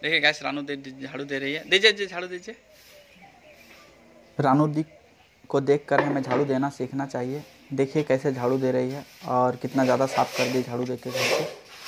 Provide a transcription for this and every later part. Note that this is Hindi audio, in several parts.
देखिए गैस रानू झाड़ू दे रही है। दीजिए झाड़ू दीजिए। रानू दी को देखकर हमें झाड़ू देना सीखना चाहिए। देखिए कैसे झाड़ू दे रही है और कितना ज़्यादा साफ कर दी झाड़ू देते देते।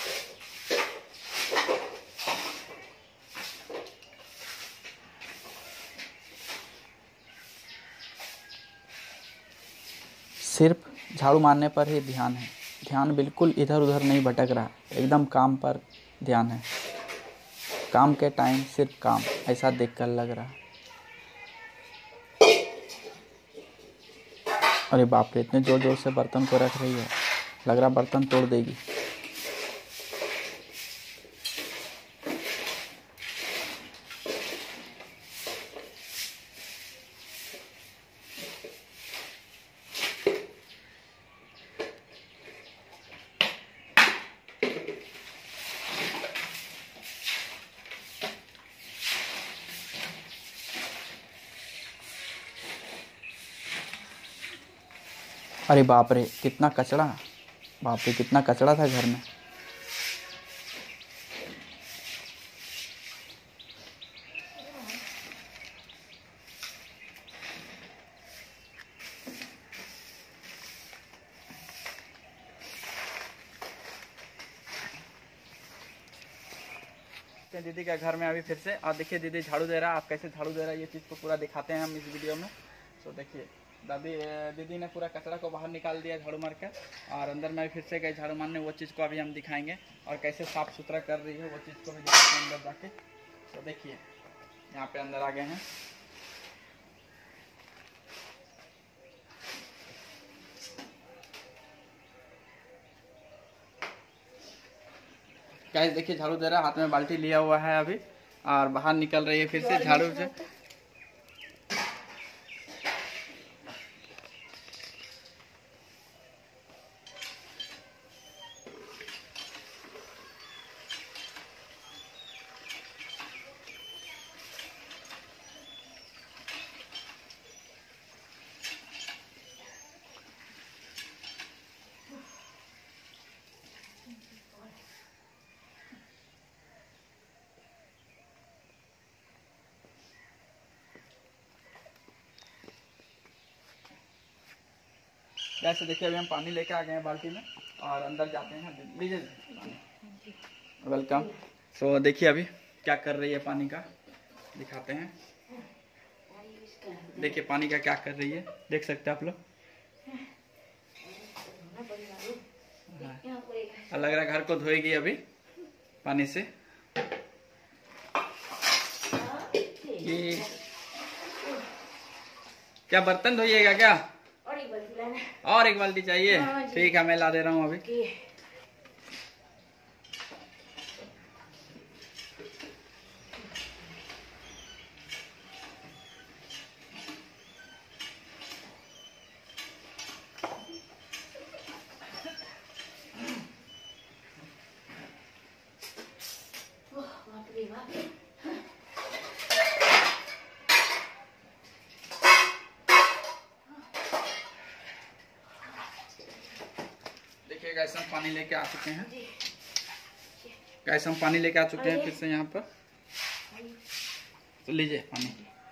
सिर्फ झाड़ू मारने पर ही ध्यान है, ध्यान बिल्कुल इधर उधर नहीं भटक रहा, एकदम काम पर ध्यान है। काम के टाइम सिर्फ काम, ऐसा देखकर लग रहा। अरे बाप रे, इतने जोर जोर से बर्तन को रख रही है, लग रहा बर्तन तोड़ देगी। अरे बाप रे कितना कचरा, बाप रे कितना कचरा था घर में। दीदी के घर में अभी फिर से, और देखिए दीदी झाड़ू दे रहा है। आप कैसे झाड़ू दे रहा है ये चीज़ को पूरा दिखाते हैं हम इस वीडियो में। तो देखिए दीदी ने पूरा कचरा को बाहर निकाल दिया झाड़ू मार कर, और अंदर में फिर से गए झाड़ू मारने। वो चीज़ को अभी हम दिखाएंगे, और कैसे साफ़ सुथरा कर रही है वो चीज़ को भी दिखाते हैं अंदर जाके। तो देखिए यहाँ पे अंदर आ गए हैं। गाइस देखिए झाड़ू दे रहा है, हाथ में बाल्टी लिया हुआ है अभी, और बाहर निकल रही है फिर से झाड़ू से। जैसे देखिए अभी हम पानी लेके आ गए हैं बाल्टी में, और अंदर जाते हैं। लीजिए वेलकम। तो देखिए अभी क्या कर रही है, पानी का दिखाते हैं। देखिए पानी का क्या कर रही है, देख सकते हैं आप लोग। हाँ। लग रहा है घर को धोएगी अभी पानी से। ये क्या बर्तन धोइएगा क्या? और एक बाल्टी चाहिए? ठीक है मैं ला दे रहा हूँ अभी। गैस हम पानी लेके आ चुके हैं। गैस हम पानी लेके आ चुके हैं फिर से यहाँ पर। तो लीजिए पानी।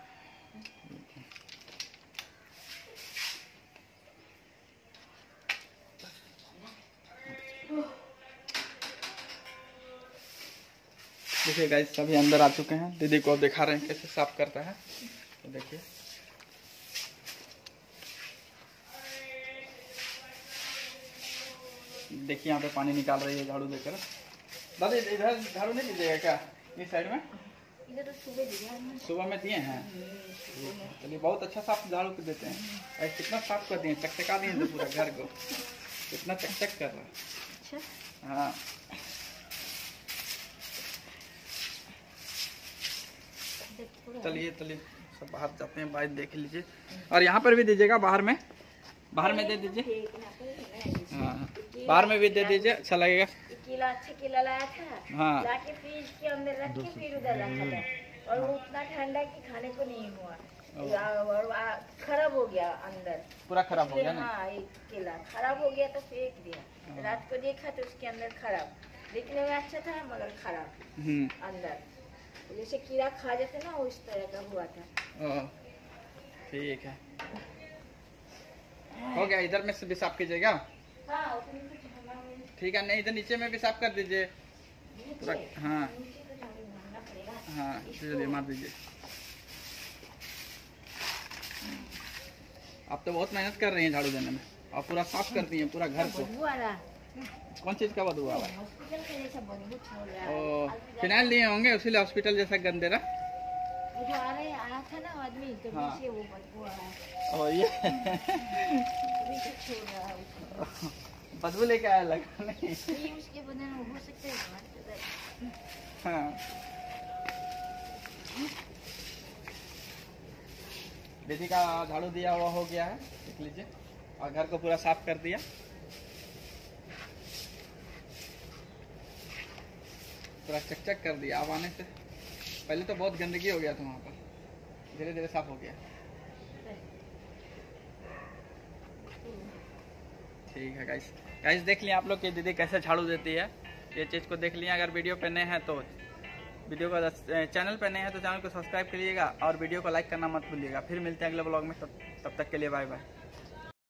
देखिए गैस सभी अंदर आ चुके हैं। दीदी को दिखा रहे हैं कैसे साफ करता है। तो देखिए देखिए यहाँ पे पानी निकाल रही है झाड़ू देकर। दादी इधर झाड़ू नहीं दीजिएगा क्या इस साइड में? इधर तो सुबह में दिए हैं। चलिए बहुत अच्छा साफ झाड़ू देते हैं। ऐसे कितना साफ कर दिए, चकचका दिए तो पूरा घर को कितना चकचक कर रहा है। अच्छा हाँ चलिए चलिए सब बाहर जाते हैं, बाहर देख लीजिए। और यहाँ पर भी दीजिएगा, बाहर में दे दीजिए। हाँ बाहर में भी दे दीजिए, अच्छा लगेगा। अच्छा केला लाया था। हाँ लाके फ्रिज के अंदर रख के फिर उधर रखा था, और वो उतना ठंडा कि खाने को नहीं हुआ, और खराब हो गया अंदर, पूरा खराब हो गया ना। हाँ एक केला खराब हो गया तो फेंक दिया। रात को देखा तो उसके अंदर खराब, दिखने में अच्छा था मगर खराब अंदर। जैसे कीड़ा खा जाते ना उस तरह का हुआ था। ओह, ठीक है, हो गया। इधर में से भी साफ कीजिएगा। हाँ, उसमें कुछ हमारा ठीक है, नहीं इधर नीचे में भी साफ कर दीजिए पूरा। हाँ नीचे तो झाड़ू मारना पड़ेगा। हाँ, चलिए मार दीजिए। आप तो बहुत मेहनत कर रही हैं झाड़ू देने में, आप पूरा साफ करती हैं पूरा घर को। बदबू आ रहा है। कौन चीज़ का बदबू आ रहा है? हॉस्पिटल के जैसा बदबू छोड़ रहा है। ओ, फिनाइल लिए होंगे उसीलिए हॉस्पिटल जैसा गंदे रहा। वो जो आया था ना आदमी तो हाँ। से वो बदबू आ रहा है। ओ ये अभी से छोड़ रहा है उसको। बदबू लेके आया लगा नहीं। नहीं, उसके बदन में हो सकता है बाहर से दर्द। हाँ, दीदी का झाड़ू दिया हुआ हो गया है, देख लीजिए, और घर को पूरा साफ कर दिया, पूरा चकचक कर दिया। अब आने से पहले तो बहुत गंदगी हो गया था वहाँ पर, धीरे धीरे साफ हो गया। ठीक है गाइस, देख लिया आप लोग कि दीदी कैसे झाड़ू देती है, ये चीज़ को देख लिया। अगर वीडियो पे नए हैं तो वीडियो को, चैनल पे नए हैं तो चैनल को सब्सक्राइब करिएगा और वीडियो को लाइक करना मत भूलिएगा। फिर मिलते हैं अगले ब्लॉग में, तब तक के लिए बाय बाय।